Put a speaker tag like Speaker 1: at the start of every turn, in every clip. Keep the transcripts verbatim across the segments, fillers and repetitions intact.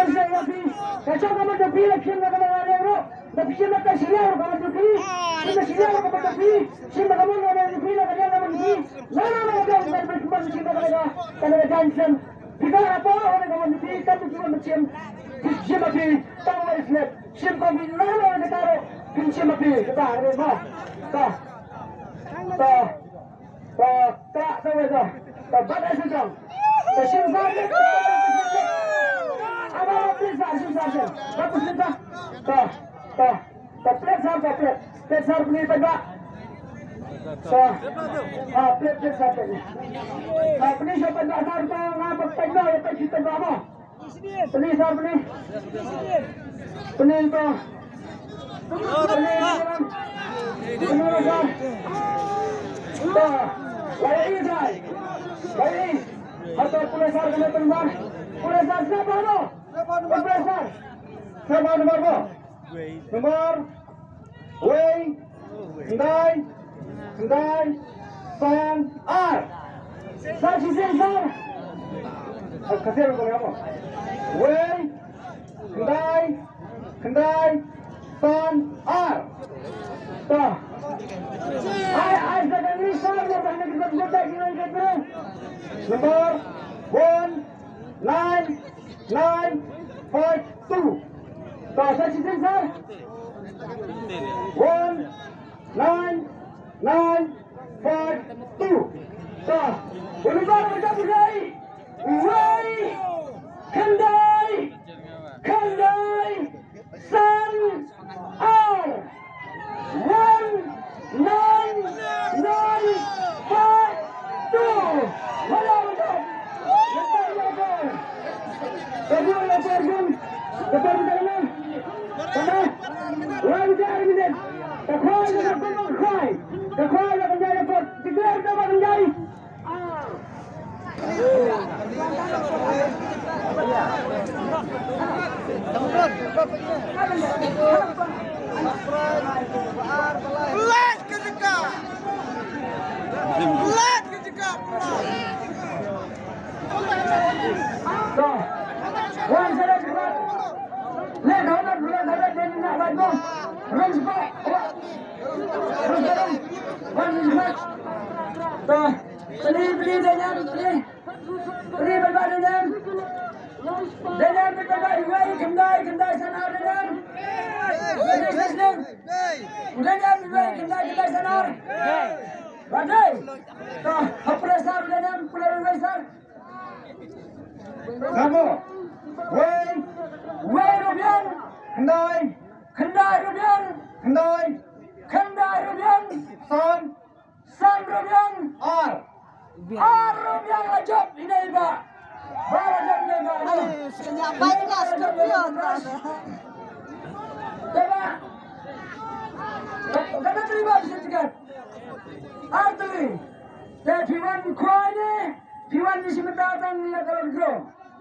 Speaker 1: Johnson Rafi. Kacau kamu Rafi election nak kamu ada bro. Tapi siapa tak siapa kamu Rafi. Siapa siapa kamu Rafi. Siapa kamu ada Rafi nak kerja kamu Rafi. Mana mana kamu kan berkumpul siapa kerja. Kalau Johnson. Kita apa orang kamu Rafi. Tapi cuma macam siapa Rafi. Tahu Islam. Siapa Rafi. Mana orang kita tahu. Siapa Rafi. Kita ada mah. Tak. Tak. Tak. Tak tahu itu. Tak batas itu. Siapa Rafi. Apa please action action. Bagus kita. Tah, tah. Tah plate sar, tah plate. Plate sar ni pada. Tah. Ah plate plate sar tadi. Ah please siapa dah sar tu ngapa pada apa kita drama. Please sar please. Please tu. Please sar. Tah. Lagi dah. Lagi. Atau please sar kena tengah. Please sar siapa tu? Kompresor. Sama nomor berapa? Nomor Way Sembilan Sembilan Sembilan R. Saksi sensor. Kasih aku apa? Way Sembilan Sembilan Sembilan R. Tuh. Ay ay sedang risau dia banyak kita buat dengan kita. Nomor One Nine Nine five two. Tuh, saksi sensor. One nine nine five two. Tuh, berubah berubah berubah. Way, Kendai, Kendai, Sun R. One nine nine five two. Mana betul? Betul betul. Kedua lapor pun, lapor mana? Mana? Wah bicara ini. Takwai nak pun takwai. Takwai nak menjadi lapor. Tiga kita menjadi. Let ketika. Let ketika. Dah. Wan saya cepat. Let dah dah dah dah dah nak bantu. Run cepat. Run sekarang. Wan cepat. Dah. Beli beli jangan beli. Beli berapa jangan. Jangan berapa dua kendai kendai sana jangan. Beli senang. Jangan dua kendai kendai sana. Bandai. Dah. Apa sar jangan pulau besar. Kamu, Way, Way Rubian, Kendai, Kendai Rubian, Kendai, Kendai Rubian, San, San Rubian, R, R Rubian ajab ini iba, bar ajab ini iba.
Speaker 2: Siapa ini Scorpion?
Speaker 1: Coba, kena terima sedikit. Artli, jadi Piwan kuah ini, Piwan di sini datang ni kalau grow.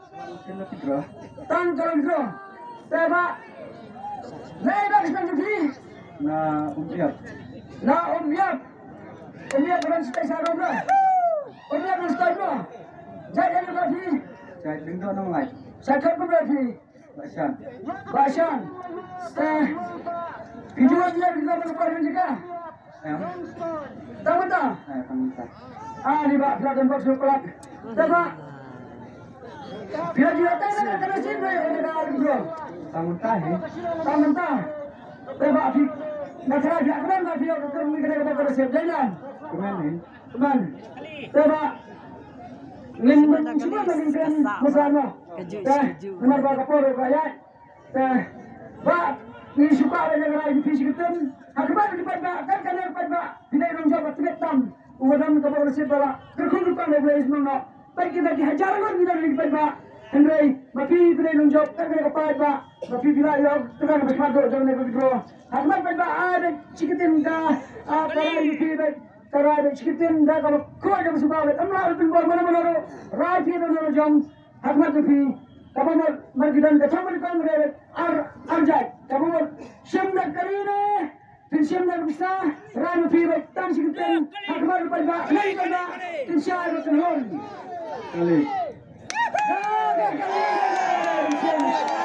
Speaker 1: Tang kalau grow, sebab, naik dah sekarang jadi.
Speaker 3: Na umpiat.
Speaker 1: Na umpiat, umpiat orang stay sarung dah. Umpiat orang stay dah. Jadi ni berarti.
Speaker 3: Saya dengar nama lain.
Speaker 1: Sakit pun berarti.
Speaker 3: Basan.
Speaker 1: Basan. Eh, video dia kita berapa juga?
Speaker 3: Ya.
Speaker 1: Tahu tak?
Speaker 3: Saya akan minta.
Speaker 1: Ah, ni bak pelak dan bak sekolah. Sebab bila dia tak nak kena sini, dia nak ada bro.
Speaker 3: Kamu tahu?
Speaker 1: Kamu tahu? Sebab di negara dia kan tak dia kerja kerja kerja kerja sejalan.
Speaker 3: Kemana?
Speaker 1: Teman. Sebab Nin semua menginginkan bersama. Eh, nomor berapa puluh rakyat. Eh, bak ni suka dengan negara ini fisik itu. Akibat akibat bak kan kan akibat bak tidak menjawab tidak tam. Uwadam kapal bersepala. Terkumpulkan oleh Islam. Baik kita dihajar kan kita akibat bak. Henry, mafi tidak menjawab kan akibat bak. Mafi tidak jawab kan akibat bak jangan akibat bro. Akibat bak ada cikitin dah. Apa yang kita Tarai cikitin dah kalau kau ada sebab amlah alpin bor mana mana ro. Rafi ada jam. Akibat tu Kamu margidan ke campur kan mereka ar arjai. Kamu siamnak kali ni, tin siamnak bisa ramu piba tan sikiten. Akbar pada naik pada tin siapa tu hol.
Speaker 3: Kali.
Speaker 1: Kali kali.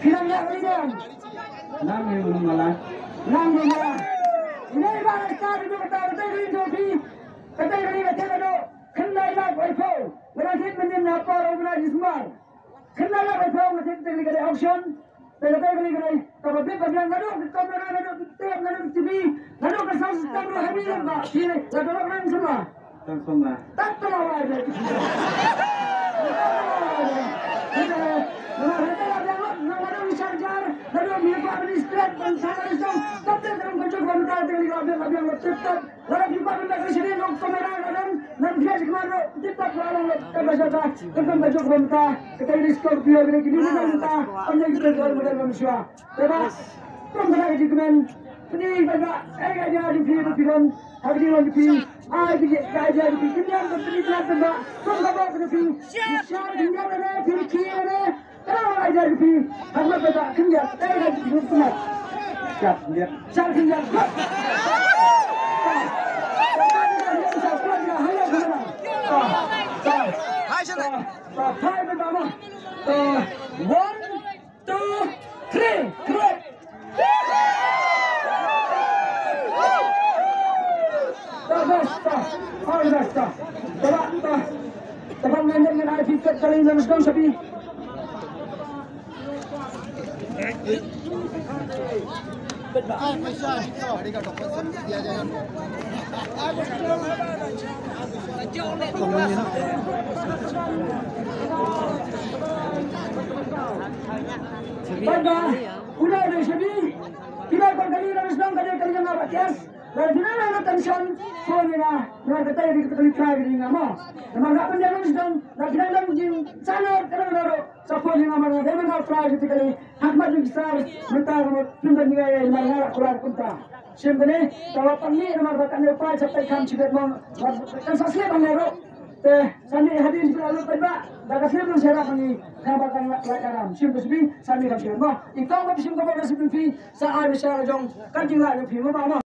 Speaker 1: Hilang yang ini kan?
Speaker 3: Nam yang belum malah.
Speaker 1: Nam yang ini baru sekali itu kata kata ini joki kata ini kata itu kendai lah berfau. Berarti menjadi apa orang berani semua. Kendai lah berfau macam itu ini kata auction. Kata ini kata kalau dia bagian ngadu kita mana ngadu kita ngadu T V ngadu kerja sistem lu habis apa? Ini kata orang semua.
Speaker 3: Semua.
Speaker 1: Tak tahu ada. Lalu mereka administrat dan sangat risau. Tapi dalam bentuk bantuan dengan abang-abang tetap. Lalu kita minta presiden untuk kamera dan dan dia kemana tetap lalu kebiasaan tentang bentuk bantuan. Kita ini Scorpio ini kini minta anda kita jual modal manusia. Sebab pemerintah juga ini pada ayah jadi film hari ini film ayah jadi jadi film yang berpengaruh tentang pemerintah film. Siapa yang ada film kiri kalau ajar di apa kata kerja saya dah berusaha
Speaker 3: Siap dia.
Speaker 1: saya kerja
Speaker 2: Hai sana.
Speaker 1: hai pertama one two three three basta hai basta basta tepat dengan dengan fikat kali ini sudah sapi. Baga, udah ada sabi. Kita kali ini sedang kali kali yang apa yes. Dan di mana ada tension phone ni lah. Mereka kata ini kita kali try ini nama. Nama nak penjaga sedang. Dan kita dalam jin sana kerana ada support ni nama. Dia mana try kita kali. Hakmat besar. Minta tunda ni gaya mana Quran kunta. Siapa ni? Kalau pagi nama berkat ni apa sampai kami cikat mau. Kan sasle bangero. Teh sani hadir di lalu tiba. Dah kasih pun saya pagi. Kami akan lakukan. Siapa sebi sani kami mau. Ikau kami siapa kami sebi. Saya ada saya jong. Kan tinggal ni film apa?